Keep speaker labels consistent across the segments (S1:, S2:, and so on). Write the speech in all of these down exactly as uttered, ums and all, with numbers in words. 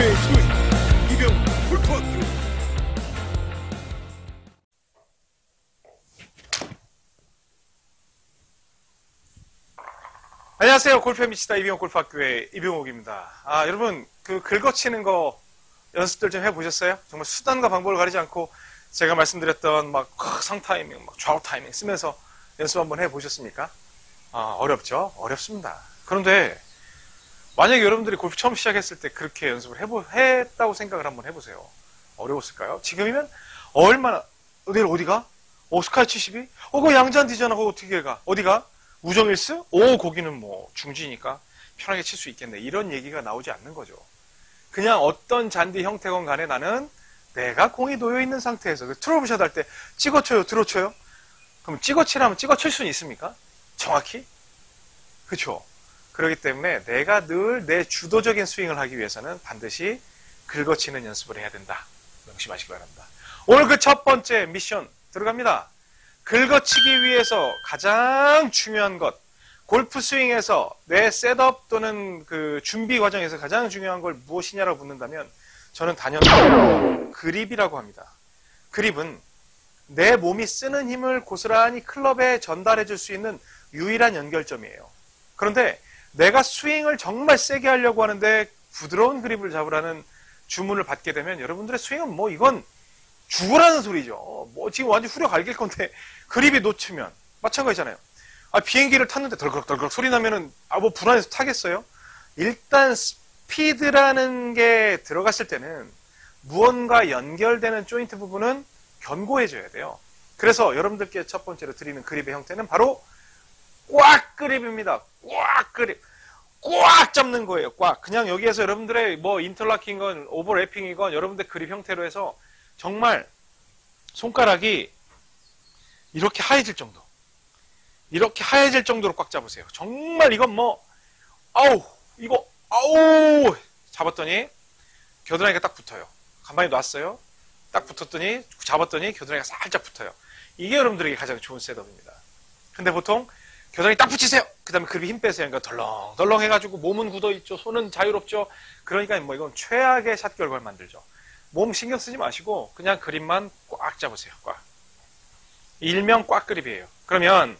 S1: 그의 소위 이병 골프학교. 안녕하세요. 골프에 미치다 이병옥 골프학교의 이병옥입니다. 아, 여러분 그 긁어치는 거 연습들 좀 해보셨어요? 정말 수단과 방법을 가리지 않고 제가 말씀드렸던 막 상 타이밍, 막 좌우 타이밍 쓰면서 연습 한번 해보셨습니까? 아, 어렵죠? 어렵습니다. 그런데 만약에 여러분들이 골프 처음 시작했을 때 그렇게 연습을 해보, 했다고 생각을 한번 해보세요. 어려웠을까요? 지금이면 얼마나, 내일 어디가? 어, 스카이 칠십이? 어, 그거 양잔디잖아. 그거 어떻게 가? 어디가? 우정일스? 오, 거기는 뭐 중지니까 편하게 칠 수 있겠네. 이런 얘기가 나오지 않는 거죠. 그냥 어떤 잔디 형태건 간에 나는 내가 공이 놓여있는 상태에서 그 트러블샷 할 때 찍어쳐요, 들어쳐요? 그럼 찍어치라면 찍어칠 수는 있습니까? 정확히? 그쵸? 그렇기 때문에 내가 늘 내 주도적인 스윙을 하기 위해서는 반드시 긁어치는 연습을 해야 된다. 명심하시기 바랍니다. 오늘 그 첫 번째 미션 들어갑니다. 긁어치기 위해서 가장 중요한 것, 골프 스윙에서 내 셋업 또는 그 준비 과정에서 가장 중요한 걸 무엇이냐라고 묻는다면 저는 단연 그립이라고 합니다. 그립은 내 몸이 쓰는 힘을 고스란히 클럽에 전달해 줄 수 있는 유일한 연결점이에요. 그런데 내가 스윙을 정말 세게 하려고 하는데 부드러운 그립을 잡으라는 주문을 받게 되면 여러분들의 스윙은 뭐 이건 죽으라는 소리죠. 뭐 지금 완전 후려 갈길 건데 그립이 놓치면 마찬가지잖아요. 아, 비행기를 탔는데 덜컥덜컥 소리 나면은 아, 뭐 불안해서 타겠어요? 일단 스피드라는 게 들어갔을 때는 무언가 연결되는 조인트 부분은 견고해져야 돼요. 그래서 여러분들께 첫 번째로 드리는 그립의 형태는 바로 꽉 그립입니다. 꽉 그립. 꽉 잡는 거예요. 꽉. 그냥 여기에서 여러분들의 뭐 인터락킹이건 오버래핑이건 여러분들 그립 형태로 해서 정말 손가락이 이렇게 하얘질 정도. 이렇게 하얘질 정도로 꽉 잡으세요. 정말 이건 뭐 아우 이거 아우 잡았더니 겨드랑이가 딱 붙어요. 가만히 놨어요. 딱 붙었더니 잡았더니 겨드랑이가 살짝 붙어요. 이게 여러분들에게 가장 좋은 셋업입니다. 근데 보통 겨드랑이 딱 붙이세요. 그 다음에 그립 힘 빼세요. 그러니까 덜렁덜렁 해가지고 몸은 굳어있죠. 손은 자유롭죠. 그러니까 뭐 이건 최악의 샷 결과를 만들죠. 몸 신경 쓰지 마시고 그냥 그립만 꽉 잡으세요. 꽉. 일명 꽉 그립이에요. 그러면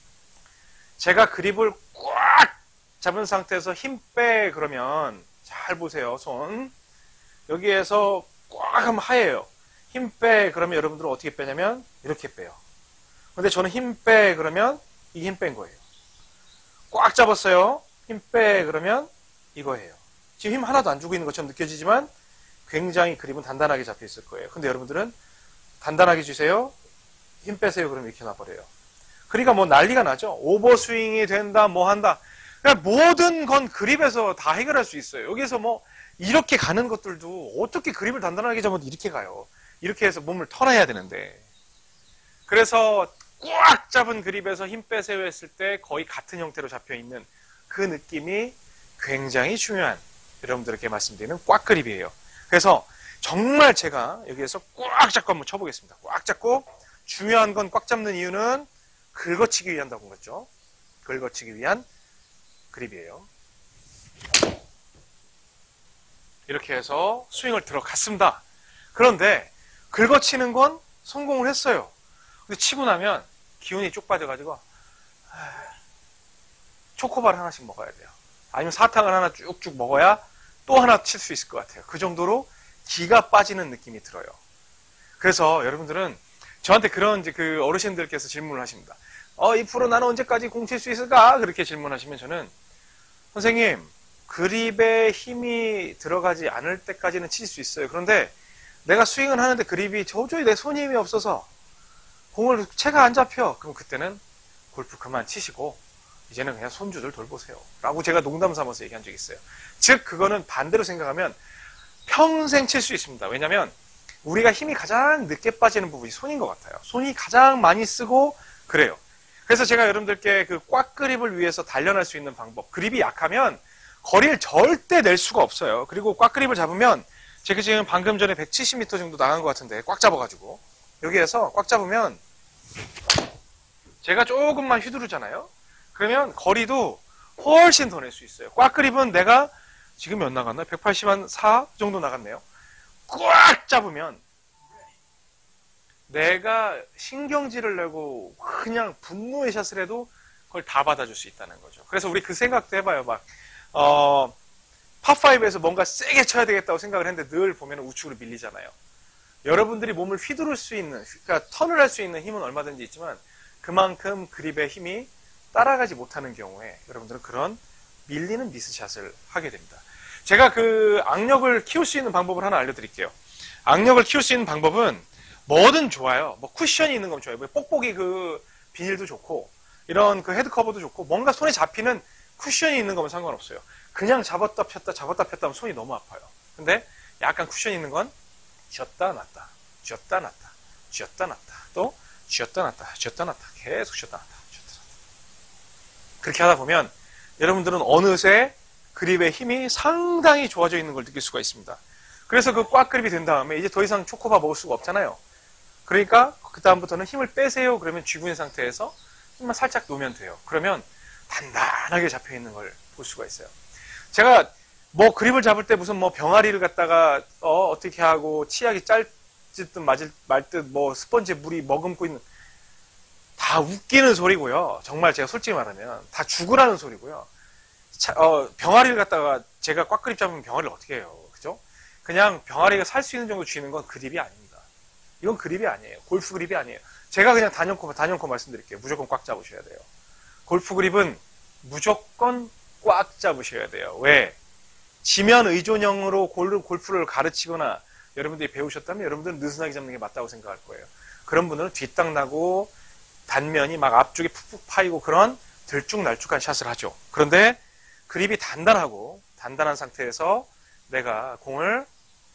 S1: 제가 그립을 꽉 잡은 상태에서 힘 빼 그러면 잘 보세요. 손. 여기에서 꽉 하면 하얘요. 힘 빼 그러면 여러분들은 어떻게 빼냐면 이렇게 빼요. 근데 저는 힘 빼 그러면 이게 힘 뺀 거예요. 꽉 잡았어요. 힘 빼 그러면 이거예요. 지금 힘 하나도 안 주고 있는 것처럼 느껴지지만 굉장히 그립은 단단하게 잡혀 있을 거예요. 근데 여러분들은 단단하게 주세요. 힘 빼세요. 그러면 이렇게 놔버려요. 그러니까 뭐 난리가 나죠. 오버스윙이 된다, 뭐 한다. 그러니까 모든 건 그립에서 다 해결할 수 있어요. 여기서 뭐 이렇게 가는 것들도 어떻게 그립을 단단하게 잡아도 이렇게 가요. 이렇게 해서 몸을 털어야 되는데. 그래서 꽉 잡은 그립에서 힘 빼세요 했을 때 거의 같은 형태로 잡혀 있는 그 느낌이 굉장히 중요한 여러분들께 말씀드리는 꽉 그립이에요. 그래서 정말 제가 여기에서 꽉 잡고 한번 쳐보겠습니다. 꽉 잡고 중요한 건 꽉 잡는 이유는 긁어치기 위한다고 그랬죠. 긁어치기 위한 그립이에요. 이렇게 해서 스윙을 들어갔습니다. 그런데 긁어치는 건 성공을 했어요. 근데 치고 나면 기운이 쭉 빠져가지고 초코바를 하나씩 먹어야 돼요. 아니면 사탕을 하나 쭉쭉 먹어야 또 하나 칠 수 있을 것 같아요. 그 정도로 기가 빠지는 느낌이 들어요. 그래서 여러분들은 저한테 그런 이제 그 어르신들께서 질문을 하십니다. 어, 이 프로 나는 언제까지 공 칠 수 있을까? 그렇게 질문하시면 저는 선생님, 그립에 힘이 들어가지 않을 때까지는 칠 수 있어요. 그런데 내가 스윙을 하는데 그립이 도저히 내 손에 힘이 없어서 공을 채가 안 잡혀. 그럼 그때는 골프 그만 치시고 이제는 그냥 손주들 돌보세요. 라고 제가 농담 삼아서 얘기한 적이 있어요. 즉 그거는 반대로 생각하면 평생 칠 수 있습니다. 왜냐하면 우리가 힘이 가장 늦게 빠지는 부분이 손인 것 같아요. 손이 가장 많이 쓰고 그래요. 그래서 제가 여러분들께 그 꽉 그립을 위해서 단련할 수 있는 방법. 그립이 약하면 거리를 절대 낼 수가 없어요. 그리고 꽉 그립을 잡으면 제가 지금 방금 전에 백칠십 미터 정도 나간 것 같은데 꽉 잡아가지고 여기에서 꽉 잡으면 제가 조금만 휘두르잖아요. 그러면 거리도 훨씬 더 낼 수 있어요. 꽉 그립은 내가 지금 몇 나갔나요? 백팔십 한 사 정도 나갔네요. 꽉 잡으면 내가 신경질을 내고 그냥 분노의 샷을 해도 그걸 다 받아줄 수 있다는 거죠. 그래서 우리 그 생각도 해봐요. 막 어, 팝파이브에서 뭔가 세게 쳐야 되겠다고 생각을 했는데 늘 보면 우측으로 밀리잖아요. 여러분들이 몸을 휘두를 수 있는, 그러니까 턴을 할 수 있는 힘은 얼마든지 있지만 그만큼 그립의 힘이 따라가지 못하는 경우에 여러분들은 그런 밀리는 미스샷을 하게 됩니다. 제가 그 악력을 키울 수 있는 방법을 하나 알려드릴게요. 악력을 키울 수 있는 방법은 뭐든 좋아요. 뭐 쿠션이 있는 건 좋아요. 뭐 뽁뽁이 그 비닐도 좋고 이런 그 헤드 커버도 좋고 뭔가 손에 잡히는 쿠션이 있는 거면 상관없어요. 그냥 잡았다 폈다 잡았다 폈다 하면 손이 너무 아파요. 근데 약간 쿠션이 있는 건 쥐었다 놨다 쥐었다 놨다 쥐었다 놨다 또 쥐었다 놨다 쥐었다 놨다 계속 쥐었다 놨다 쥐었다 놨다 그렇게 하다 보면 여러분들은 어느새 그립의 힘이 상당히 좋아져 있는 걸 느낄 수가 있습니다. 그래서 그 꽉 그립이 된 다음에 이제 더 이상 초코바 먹을 수가 없잖아요. 그러니까 그 다음부터는 힘을 빼세요. 그러면 쥐고 있는 상태에서 힘만 살짝 놓으면 돼요. 그러면 단단하게 잡혀 있는 걸 볼 수가 있어요. 제가 뭐 그립을 잡을 때 무슨 뭐 병아리를 갖다가 어, 어떻게 하고 치약이 짧듯 맞을 말듯 뭐 스펀지에 물이 머금고 있는 다 웃기는 소리고요. 정말 제가 솔직히 말하면 다 죽으라는 소리고요. 차, 어, 병아리를 갖다가 제가 꽉 그립 잡으면 병아리를 어떻게 해요? 그죠? 그냥 병아리가 살 수 있는 정도 쥐는 건 그립이 아닙니다. 이건 그립이 아니에요. 골프 그립이 아니에요. 제가 그냥 단연코, 단연코 말씀드릴게요. 무조건 꽉 잡으셔야 돼요. 골프 그립은 무조건 꽉 잡으셔야 돼요. 왜? 지면 의존형으로 골프를 가르치거나 여러분들이 배우셨다면 여러분들은 느슨하게 잡는 게 맞다고 생각할 거예요. 그런 분들은 뒷땅 나고 단면이 막 앞쪽에 푹푹 파이고 그런 들쭉날쭉한 샷을 하죠. 그런데 그립이 단단하고 단단한 상태에서 내가 공을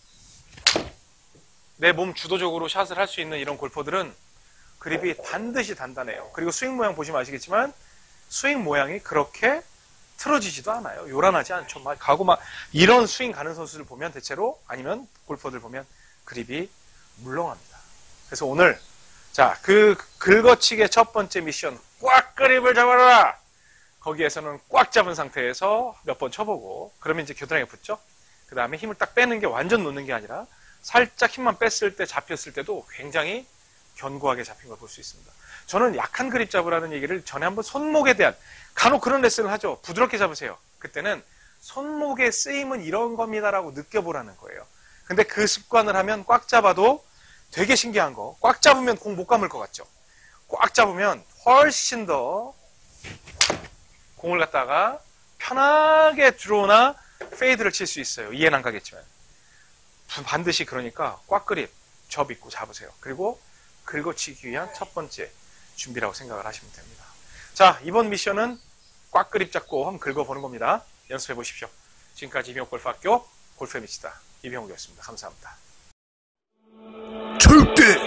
S1: 내 몸 주도적으로 샷을 할 수 있는 이런 골퍼들은 그립이 반드시 단단해요. 그리고 스윙 모양 보시면 아시겠지만 스윙 모양이 그렇게 틀어지지도 않아요. 요란하지 않죠. 막 가고 막 이런 스윙 가는 선수들 보면 대체로 아니면 골퍼들 보면 그립이 물렁합니다. 그래서 오늘 자, 그 긁어치기의 첫 번째 미션 꽉 그립을 잡아라. 거기에서는 꽉 잡은 상태에서 몇 번 쳐보고 그러면 이제 겨드랑이에 붙죠. 그 다음에 힘을 딱 빼는 게 완전 놓는 게 아니라 살짝 힘만 뺐을 때 잡혔을 때도 굉장히 견고하게 잡힌 걸 볼 수 있습니다. 저는 약한 그립 잡으라는 얘기를 전에 한번 손목에 대한 간혹 그런 레슨을 하죠. 부드럽게 잡으세요. 그때는 손목의 쓰임은 이런 겁니다라고 느껴보라는 거예요. 근데 그 습관을 하면 꽉 잡아도 되게 신기한 거. 꽉 잡으면 공 못 감을 것 같죠. 꽉 잡으면 훨씬 더 공을 갖다가 편하게 드로우나 페이드를 칠 수 있어요. 이해는 안 가겠지만. 반드시 그러니까 꽉 그립 접 입고 잡으세요. 그리고 긁어치기 위한 첫 번째 준비라고 생각을 하시면 됩니다. 자, 이번 미션은 꽉 그립 잡고 한번 긁어보는 겁니다. 연습해 보십시오. 지금까지 이병옥 골프학교 골프의 미치다 이병옥이었습니다. 감사합니다.
S2: 절대